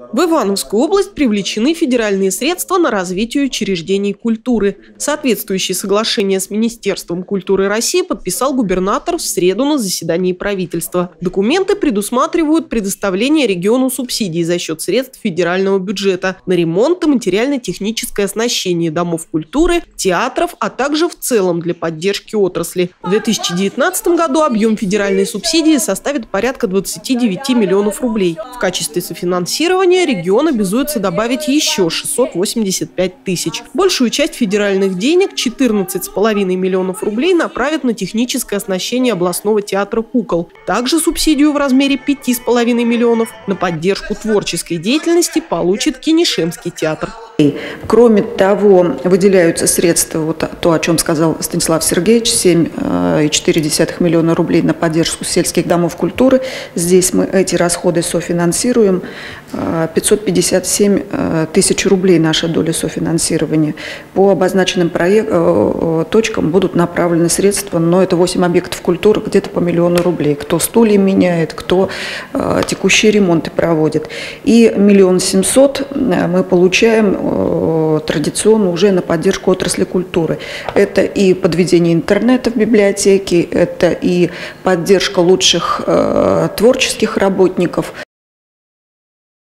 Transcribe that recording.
В Ивановскую область привлечены федеральные средства на развитие учреждений культуры. Соответствующее соглашение с Министерством культуры России подписал губернатор в среду на заседании правительства. Документы предусматривают предоставление региону субсидий за счет средств федерального бюджета на ремонт и материально-техническое оснащение домов культуры, театров, а также в целом для поддержки отрасли. В 2019 году объем федеральной субсидии составит порядка 29 миллионов рублей. В качестве софинансирования регион обязуется добавить еще 685 тысяч. Большую часть федеральных денег, 14,5 миллионов рублей, направят на техническое оснащение областного театра кукол. Также субсидию в размере 5,5 миллионов на поддержку творческой деятельности получит Кинешемский театр. Кроме того, выделяются средства, вот то, о чем сказал Станислав Сергеевич, 7,4 миллиона рублей на поддержку сельских домов культуры. Здесь мы эти расходы софинансируем. 557 тысяч рублей наша доля софинансирования. По обозначенным точкам будут направлены средства, но это 8 объектов культуры, где-то по миллиону рублей. Кто стулья меняет, кто текущие ремонты проводит. И 1 700 000 мы получаем традиционно уже на поддержку отрасли культуры. Это и подведение интернета в библиотеке, это и поддержка лучших творческих работников,